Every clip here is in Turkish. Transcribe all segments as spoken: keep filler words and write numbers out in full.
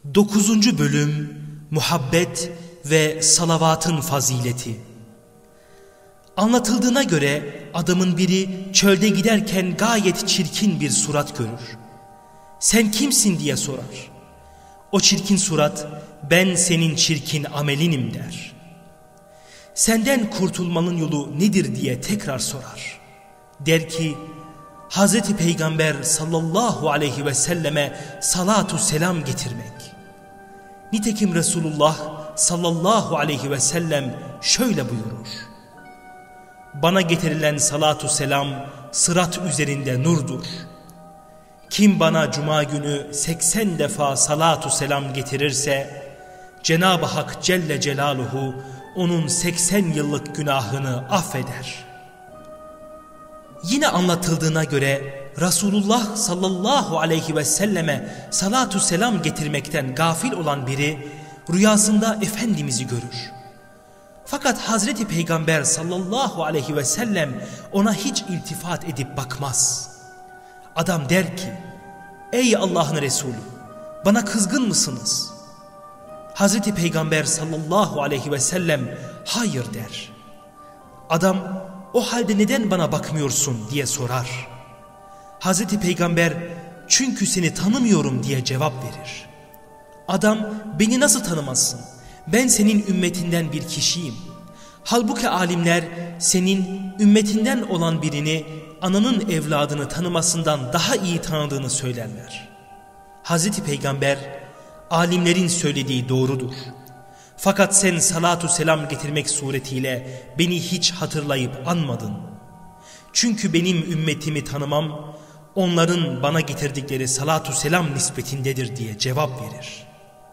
dokuzuncu Bölüm Muhabbet ve Salavatın Fazileti. Anlatıldığına göre adamın biri çölde giderken gayet çirkin bir surat görür. "Sen kimsin?" diye sorar. O çirkin surat, "Ben senin çirkin amelinim" der. "Senden kurtulmanın yolu nedir?" diye tekrar sorar. Der ki, Hazreti Peygamber sallallahu aleyhi ve selleme salatu selam getirmek. Nitekim Resulullah sallallahu aleyhi ve sellem şöyle buyurur: "Bana getirilen salatu selam sırat üzerinde nurdur. Kim bana cuma günü seksen defa salatu selam getirirse Cenab-ı Hak Celle Celaluhu onun seksen yıllık günahını affeder." Yine anlatıldığına göre Resulullah sallallahu aleyhi ve selleme salatu selam getirmekten gafil olan biri rüyasında Efendimiz'i görür. Fakat Hazreti Peygamber sallallahu aleyhi ve sellem ona hiç iltifat edip bakmaz. Adam der ki, "Ey Allah'ın Resulü, bana kızgın mısınız?" Hazreti Peygamber sallallahu aleyhi ve sellem hayır der. Adam, "O halde neden bana bakmıyorsun?" diye sorar. Hazreti Peygamber, "Çünkü seni tanımıyorum" diye cevap verir. Adam, "Beni nasıl tanımazsın? Ben senin ümmetinden bir kişiyim. Halbuki alimler senin ümmetinden olan birini ananın evladını tanımasından daha iyi tanıdığını söylerler." Hazreti Peygamber, "Alimlerin söylediği doğrudur. Fakat sen salatu selam getirmek suretiyle beni hiç hatırlayıp anmadın. Çünkü benim ümmetimi tanımam onların bana getirdikleri salatu selam nispetindedir" diye cevap verir.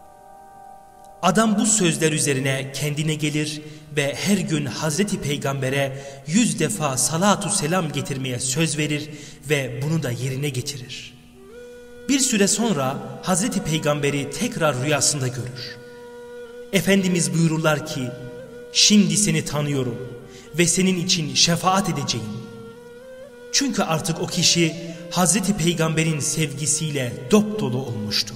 Adam bu sözler üzerine kendine gelir ve her gün Hazreti Peygamber'e yüz defa salatu selam getirmeye söz verir ve bunu da yerine getirir. Bir süre sonra Hazreti Peygamber'i tekrar rüyasında görür. Efendimiz buyururlar ki, "Şimdi seni tanıyorum ve senin için şefaat edeceğim." Çünkü artık o kişi Hazreti Peygamber'in sevgisiyle dopdolu olmuştu.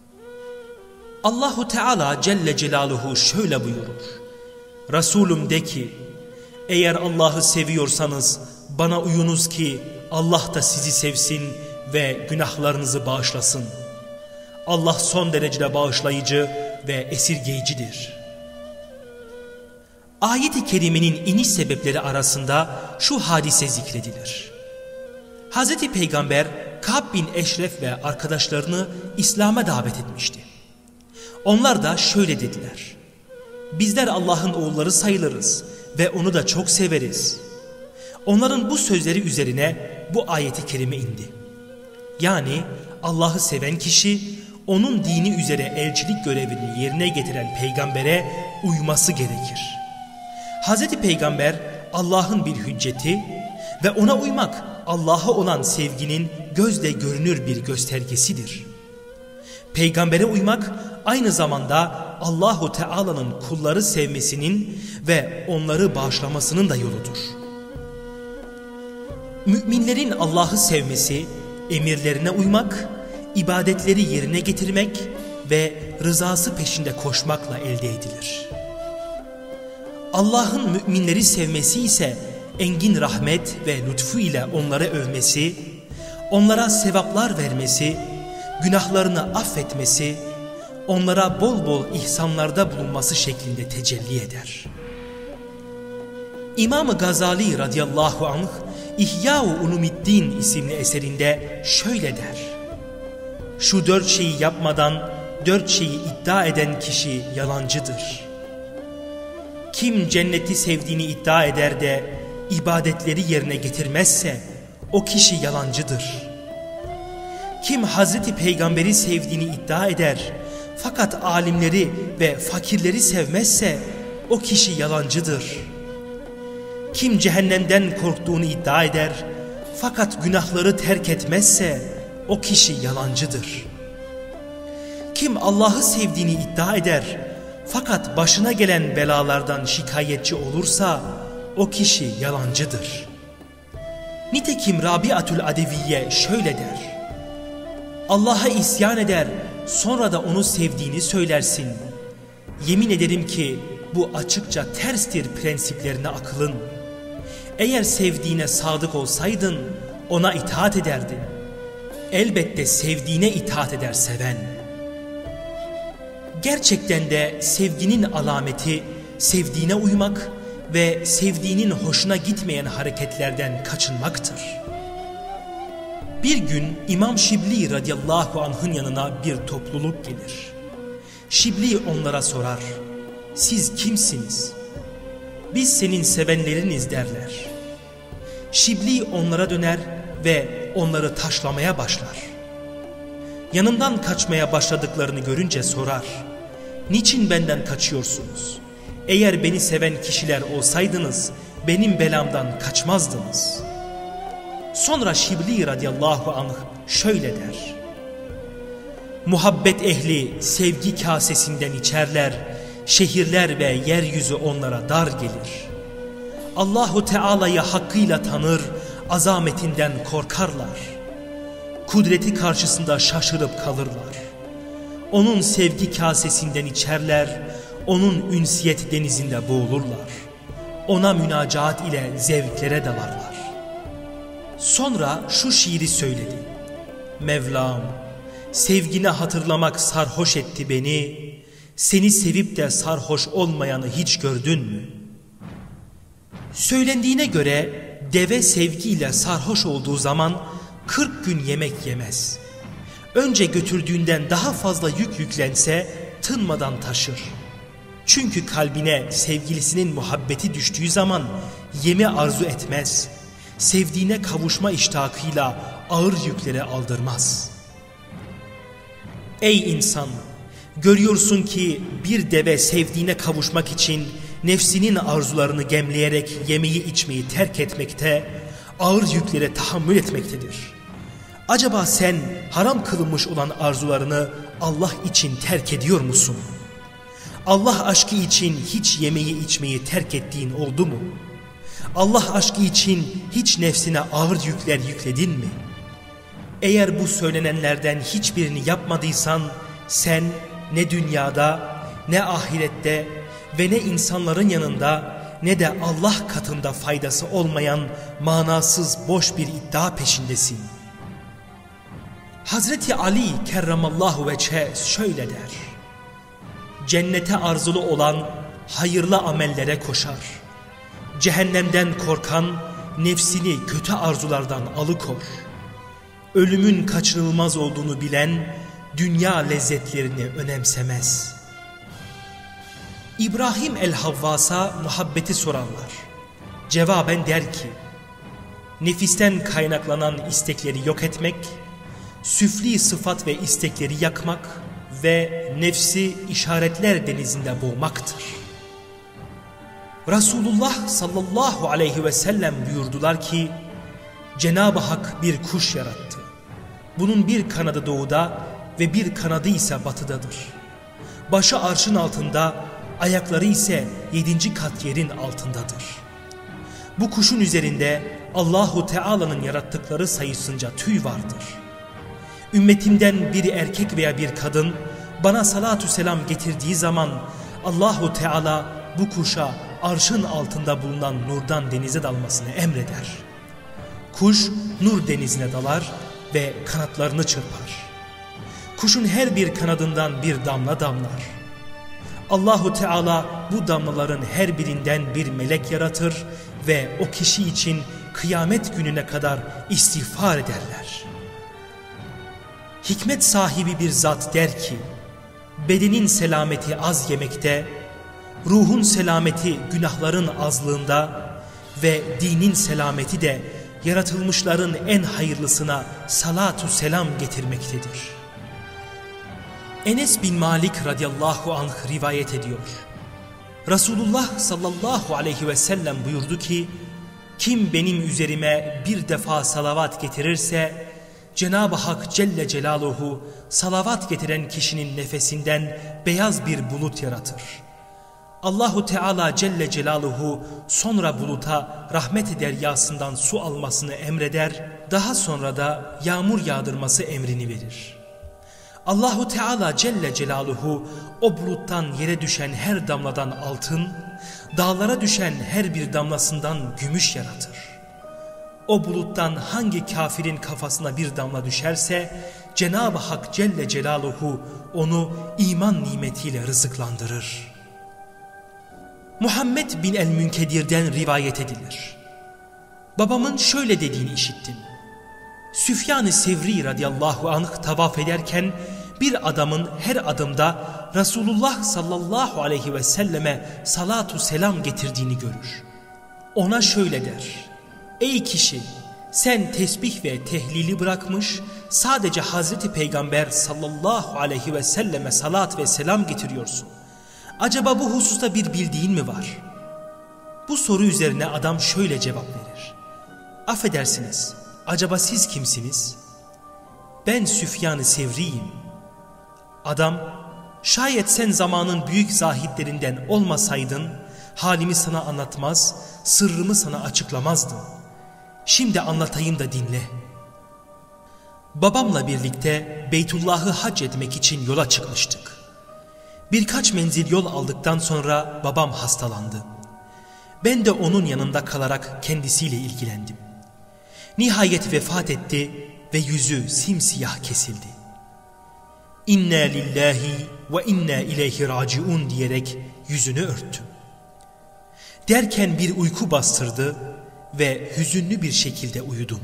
Allahu Teala Celle Celaluhu şöyle buyurur: "Resulüm de ki, eğer Allah'ı seviyorsanız bana uyunuz ki Allah da sizi sevsin ve günahlarınızı bağışlasın. Allah son derece bağışlayıcı ve esirgeyicidir." Ayet-i kerimenin iniş sebepleri arasında şu hadise zikredilir. Hazreti Peygamber Ka'b bin Eşref ve arkadaşlarını İslam'a davet etmişti. Onlar da şöyle dediler: "Bizler Allah'ın oğulları sayılırız ve onu da çok severiz." Onların bu sözleri üzerine bu ayet-i kerime indi. Yani Allah'ı seven kişi onun dini üzere elçilik görevini yerine getiren peygambere uyması gerekir. Hazreti Peygamber Allah'ın bir hücceti ve ona uymak Allah'a olan sevginin gözle görünür bir göstergesidir. Peygambere uymak aynı zamanda Allahu Teala'nın kulları sevmesinin ve onları bağışlamasının da yoludur. Müminlerin Allah'ı sevmesi, emirlerine uymak, ibadetleri yerine getirmek ve rızası peşinde koşmakla elde edilir. Allah'ın müminleri sevmesi ise engin rahmet ve lütfu ile onları övmesi, onlara sevaplar vermesi, günahlarını affetmesi, onlara bol bol ihsanlarda bulunması şeklinde tecelli eder. İmam-ı Gazali radıyallahu anh İhya-u Ulumiddin isimli eserinde şöyle der: "Şu dört şeyi yapmadan dört şeyi iddia eden kişi yalancıdır. Kim cenneti sevdiğini iddia eder de ibadetleri yerine getirmezse o kişi yalancıdır. Kim Hazreti Peygamber'i sevdiğini iddia eder fakat alimleri ve fakirleri sevmezse o kişi yalancıdır. Kim cehennemden korktuğunu iddia eder fakat günahları terk etmezse o kişi yalancıdır. Kim Allah'ı sevdiğini iddia eder fakat başına gelen belalardan şikayetçi olursa o kişi yalancıdır." Nitekim Rabiatül Adeviye şöyle der: "Allah'a isyan eder sonra da onu sevdiğini söylersin. Yemin ederim ki bu açıkça terstir prensiplerine akılın. Eğer sevdiğine sadık olsaydın ona itaat ederdin. Elbette sevdiğine itaat eder seven. Gerçekten de sevginin alameti sevdiğine uymak ve sevdiğinin hoşuna gitmeyen hareketlerden kaçınmaktır. Bir gün İmam Şibli radıyallahu anh'ın yanına bir topluluk gelir. Şibli onlara sorar, siz kimsiniz? Biz senin sevenleriniz derler. Şibli onlara döner ve onları taşlamaya başlar. Yanından kaçmaya başladıklarını görünce sorar, niçin benden kaçıyorsunuz? Eğer beni seven kişiler olsaydınız benim belamdan kaçmazdınız. Sonra Şibli radıyallahu anh şöyle der, muhabbet ehli sevgi kasesinden içerler, şehirler ve yeryüzü onlara dar gelir. Allahu Teala'yı hakkıyla tanır, azametinden korkarlar. Kudreti karşısında şaşırıp kalırlar. Onun sevgi kasesinden içerler, onun ünsiyet denizinde boğulurlar. Ona münacaat ile zevklere dalarlar. Sonra şu şiiri söyledi. Mevlam, sevgini hatırlamak sarhoş etti beni, seni sevip de sarhoş olmayanı hiç gördün mü? Söylendiğine göre deve sevgiyle sarhoş olduğu zaman kırk gün yemek yemez. Önce götürdüğünden daha fazla yük yüklense tınmadan taşır. Çünkü kalbine sevgilisinin muhabbeti düştüğü zaman yeme arzu etmez. Sevdiğine kavuşma iştahıyla ağır yükleri aldırmaz. Ey insan! Görüyorsun ki bir deve sevdiğine kavuşmak için nefsinin arzularını gemleyerek yemeği içmeyi terk etmekte, ağır yüklere tahammül etmektedir. Acaba sen haram kılınmış olan arzularını Allah için terk ediyor musun? Allah aşkı için hiç yemeği içmeyi terk ettiğin oldu mu? Allah aşkı için hiç nefsine ağır yükler yükledin mi? Eğer bu söylenenlerden hiçbirini yapmadıysan sen ne dünyada, ne ahirette ve ne insanların yanında ne de Allah katında faydası olmayan manasız boş bir iddia peşindesin. Hazreti Ali kerramallahu veçhe şöyle der. Cennete arzulu olan hayırlı amellere koşar. Cehennemden korkan nefsini kötü arzulardan alıkor. Ölümün kaçınılmaz olduğunu bilen dünya lezzetlerini önemsemez. İbrahim el-Havvas'a muhabbeti sorarlar. Cevaben der ki, nefisten kaynaklanan istekleri yok etmek, süfli sıfat ve istekleri yakmak ve nefsi işaretler denizinde boğmaktır. Resulullah sallallahu aleyhi ve sellem buyurdular ki, Cenab-ı Hak bir kuş yarattı. Bunun bir kanadı doğuda ve bir kanadı ise batıdadır. Başı arşın altında, ayakları ise yedinci kat yerin altındadır. Bu kuşun üzerinde Allahu Teala'nın yarattıkları sayısınca tüy vardır. Ümmetimden biri erkek veya bir kadın bana salatü selam getirdiği zaman Allahu Teala bu kuşa arşın altında bulunan nurdan denize dalmasını emreder. Kuş nur denizine dalar ve kanatlarını çırpar. Kuşun her bir kanadından bir damla damlar. Allahu Teala bu damlaların her birinden bir melek yaratır ve o kişi için kıyamet gününe kadar istiğfar ederler. Hikmet sahibi bir zat der ki, bedenin selameti az yemekte, ruhun selameti günahların azlığında ve dinin selameti de yaratılmışların en hayırlısına salatu selam getirmektedir. Enes bin Malik radıyallahu anh rivayet ediyor. Resulullah sallallahu aleyhi ve sellem buyurdu ki, kim benim üzerime bir defa salavat getirirse, Cenab-ı Hak Celle Celaluhu salavat getiren kişinin nefesinden beyaz bir bulut yaratır. Allahu Teala Celle Celaluhu sonra buluta rahmet deryasından su almasını emreder, daha sonra da yağmur yağdırması emrini verir. Allahu Teala Celle Celaluhu o buluttan yere düşen her damladan altın, dağlara düşen her bir damlasından gümüş yaratır. O buluttan hangi kafirin kafasına bir damla düşerse Cenab-ı Hak Celle Celaluhu onu iman nimetiyle rızıklandırır. Muhammed bin el-Münkedir'den rivayet edilir. Babamın şöyle dediğini işittim. Süfyan-ı Sevri radıyallahu anh tavaf ederken bir adamın her adımda Resulullah sallallahu aleyhi ve selleme salatu selam getirdiğini görür. Ona şöyle der: ey kişi, sen tesbih ve tehlili bırakmış, sadece Hazreti Peygamber sallallahu aleyhi ve selleme salat ve selam getiriyorsun. Acaba bu hususta bir bildiğin mi var? Bu soru üzerine adam şöyle cevap verir: affedersiniz, acaba siz kimsiniz? Ben Süfyan-ı Sevri'yim. Adam, şayet sen zamanın büyük zahitlerinden olmasaydın, halimi sana anlatmaz, sırrımı sana açıklamazdım. Şimdi anlatayım da dinle. Babamla birlikte Beytullah'ı hac etmek için yola çıkmıştık. Birkaç menzil yol aldıktan sonra babam hastalandı. Ben de onun yanında kalarak kendisiyle ilgilendim. Nihayet vefat etti ve yüzü simsiyah kesildi. İnna lillahi ve inna ileyhi raciun diyerek yüzünü örttüm. Derken bir uyku bastırdı ve hüzünlü bir şekilde uyudum.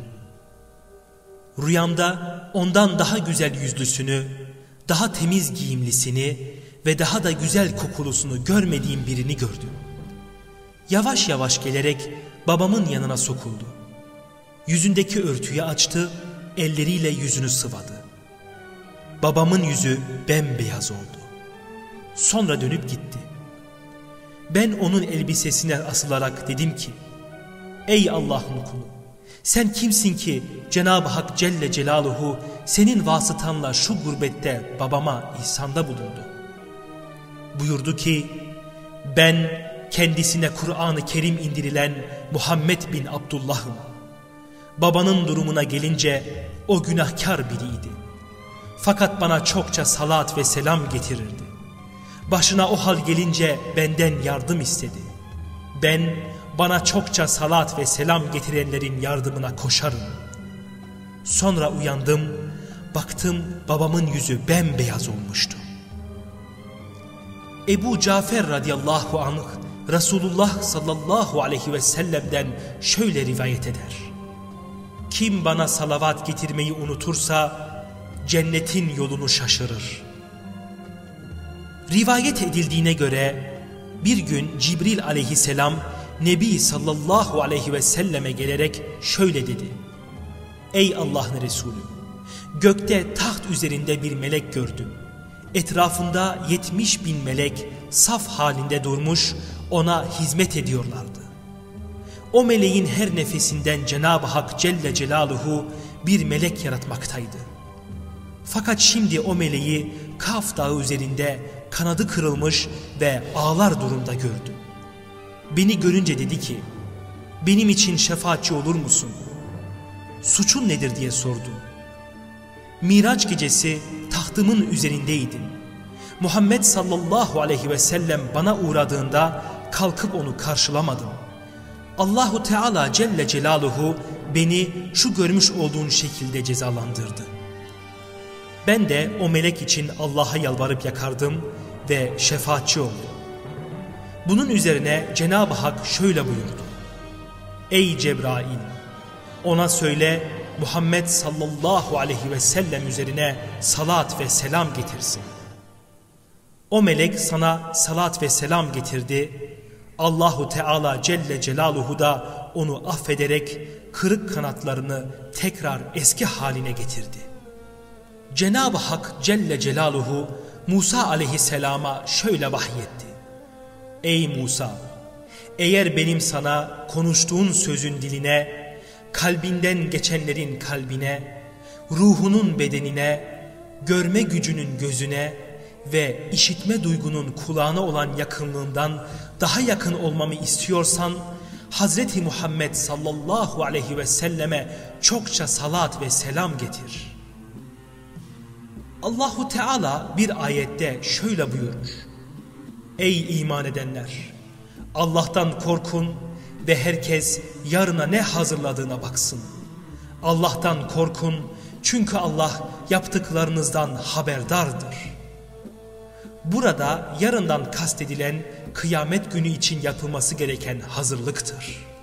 Rüyamda ondan daha güzel yüzlüsünü, daha temiz giyimlisini ve daha da güzel kokulusunu görmediğim birini gördüm. Yavaş yavaş gelerek babamın yanına sokuldu. Yüzündeki örtüyü açtı, elleriyle yüzünü sıvadı. Babamın yüzü bembeyaz oldu. Sonra dönüp gitti. Ben onun elbisesine asılarak dedim ki: ey Allah'ın kulu, sen kimsin ki Cenab-ı Hak Celle Celaluhu senin vasıtanla şu gurbette babama ihsanda bulundu? Buyurdu ki: ben kendisine Kur'an-ı Kerim indirilen Muhammed bin Abdullah'ım. Babanın durumuna gelince o günahkar biriydi. Fakat bana çokça salat ve selam getirirdi. Başına o hal gelince benden yardım istedi. Ben bana çokça salat ve selam getirenlerin yardımına koşarım. Sonra uyandım, baktım babamın yüzü bembeyaz olmuştu. Ebu Cafer radıyallahu anh Resulullah sallallahu aleyhi ve sellem'den şöyle rivayet eder: kim bana salavat getirmeyi unutursa cennetin yolunu şaşırır. Rivayet edildiğine göre bir gün Cibril aleyhisselam Nebi sallallahu aleyhi ve selleme gelerek şöyle dedi: ey Allah'ın Resulü, gökte taht üzerinde bir melek gördüm. Etrafında yetmiş bin melek saf halinde durmuş, ona hizmet ediyorlardı. O meleğin her nefesinden Cenab-ı Hak Celle Celaluhu bir melek yaratmaktaydı. Fakat şimdi o meleği Kaf dağı üzerinde kanadı kırılmış ve ağlar durumda gördüm. Beni görünce dedi ki: benim için şefaatçi olur musun? Suçun nedir diye sordum. Miraç gecesi tahtımın üzerindeydim. Muhammed sallallahu aleyhi ve sellem bana uğradığında kalkıp onu karşılamadım. Allahu Teala Celle Celaluhu beni şu görmüş olduğun şekilde cezalandırdı. Ben de o melek için Allah'a yalvarıp yakardım ve şefaatçi oldum. Bunun üzerine Cenab-ı Hak şöyle buyurdu: ey Cebrail, ona söyle Muhammed sallallahu aleyhi ve sellem üzerine salat ve selam getirsin. O melek sana salat ve selam getirdi. Allahu Teala Celle Celaluhu da onu affederek kırık kanatlarını tekrar eski haline getirdi. Cenab-ı Hak Celle Celaluhu Musa aleyhisselama şöyle vahyetti: ey Musa, eğer benim sana konuştuğun sözün diline, kalbinden geçenlerin kalbine, ruhunun bedenine, görme gücünün gözüne ve işitme duygunun kulağına olan yakınlığından daha yakın olmamı istiyorsan, Hazreti Muhammed sallallahu aleyhi ve selleme çokça salat ve selam getir. Allahu Teala bir ayette şöyle buyurur: Ey iman edenler! Allah'tan korkun ve herkes yarına ne hazırladığına baksın. Allah'tan korkun çünkü Allah yaptıklarınızdan haberdardır. Burada yarından kastedilen kıyamet günü için yapılması gereken hazırlıktır.